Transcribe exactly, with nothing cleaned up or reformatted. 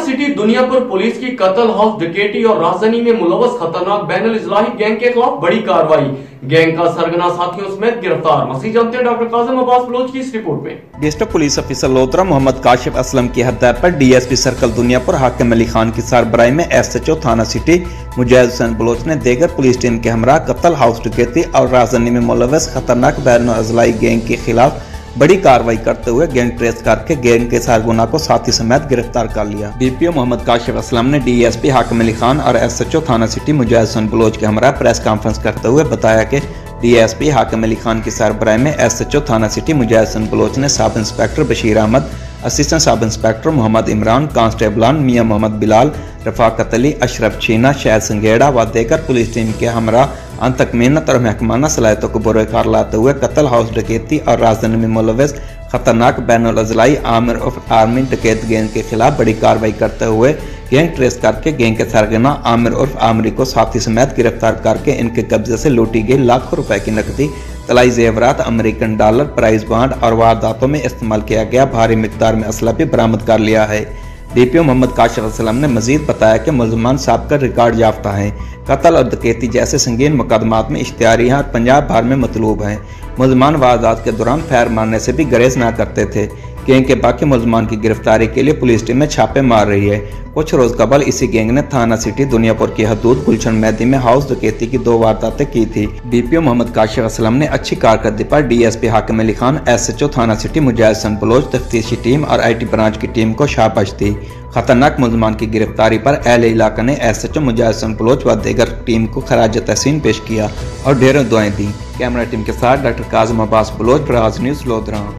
City Duniyapur police की कत्ल house डकैती और राजधानी में मुलव्वस खतरनाक बैनुल इजलाही गैंग के खिलाफ बड़ी कार्रवाई। गैंग का सरगना साथियों समेत गिरफ्तार। मसीह जानते हैं डॉक्टर कासिम अब्बास बलोच की इस रिपोर्ट में। District police officer Lodhran Mohammad Kashif Aslam की हदायत पर डीएसपी सर्कल दुनियापुर हाकिम अली खान की सरबराही में एसएचओ थाना सिटी मुजाहिद हुसैन बलोच ने देगर पुलिस टीम के हमरा कत्ल हाउस डकैती और राजधानी में मुलव्वस खतरनाक बैनुल इजलाही गैंग के खिलाफ बड़ी कार्रवाई करते हुए गैंग ट्रेस करके गैंग के सरगना को साथी समेत गिरफ्तार कर लिया। डीपीओ मोहम्मद काशिफ असलम ने डीएसपी हाकिम अली खान और एसएचओ थाना सिटी मुजाहिद हुसैन बलोच के हमरा प्रेस कॉन्फ्रेंस करते हुए बताया कि डीएसपी हाकिम अली खान की सरबराही में एसएचओ थाना सिटी मुजाहिद हुसैन बलोच ने sub inspector Bashir Ahmad, assistant sub inspector Mohammad Imran, कांस्टेबलान मियां मोहम्मद बिलाल, रफाकत अली, अशरफ चीना, शहद संगेड़ा व देकर पुलिस टीम के हमरा अंतक मेहनत और महकमाना सलाहियतों को बुरकार लाते हुए कत्ल हाउस डकैती और राजधानी में मुलव्वस खतरनाक बैनुल इजलाही आमिर उर्फ आर्मी डकैत गैंग के खिलाफ बड़ी कार्रवाई करते हुए गैंग ट्रेस करके गैंग के सरगना आमिर उर्फ आमरी को साथी समेत गिरफ्तार करके इनके कब्जे से लूटी गई लाखों रुपए की नकदी, तलाई जेवरात, अमेरिकन डॉलर, प्राइज बांड और वारदातों में इस्तेमाल किया गया भारी मिकदार में असला भी बरामद कर लिया है। डीपीओ मोहम्मद काशिफ असलम ने मजीद बताया कि मुलजमान साबका रिकॉर्ड याफ्ता हैं, कत्ल और डकैती जैसे संगीन मुकदमात में इश्तिहारी हैं और पंजाब भर में मतलूब हैं। मुलजमान वारदात के दौरान फायर मारने से भी गरेज न करते थे। गैंग के बाकी मुलजमान की गिरफ्तारी के लिए पुलिस टीमें छापे मार रही है। कुछ रोज कबल इसी गैंग ने थाना सिटी दुनियापुर की हदूद गुलशन मैदी में हाउस डकैती की दो वारदातें की थी। डीपीओ मोहम्मद काशिफ असलम ने अच्छी कारकर्दगी पर डीएसपी हाकिम अली खान, एसएचओ थाना सिटी मुजाहिद हुसैन बलोच, तफ्तीशी टीम और आईटी ब्रांच की टीम को शाबाश दी। खतरनाक मुलजमान की गिरफ्तारी पर अहले इलाका ने एसएचओ मुजाहिद हुसैन बलोच व देगर टीम को खराज तहसीन पेश किया और ढेरों दुआएं दी। कैमरा टीम के साथ डॉक्टर कासिम अब्बास बलोच, ब्राज न्यूज, लोधरा।